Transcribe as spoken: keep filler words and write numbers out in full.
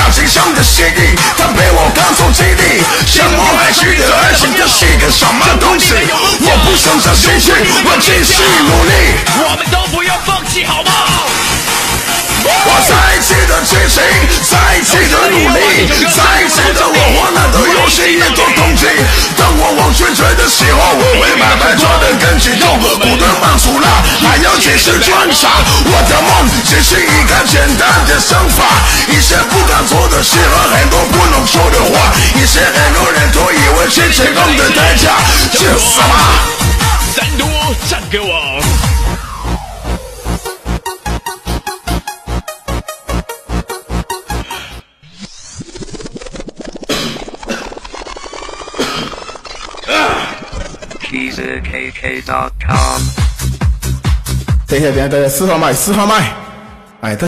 心上的协议，他被我当作激励。像我还记得爱情的是个什么东西？我不想再失去，我继续努力。 我们都不要放弃，好吗？ 我在一起的激情，在一起的努力，在一起的我患难的游戏也多动机。当我往拒绝的时候，我会慢慢做得更激动，不断放出了，还要继续观察。我的梦只是一个简单的想法，一些不敢做的事和很多不能说的话，一些很多人都以为是成功的代价，是什么？ 三多战歌王。 P Z K K dot com。 等一下，等一下，等一下，四号麦，四号麦，哎，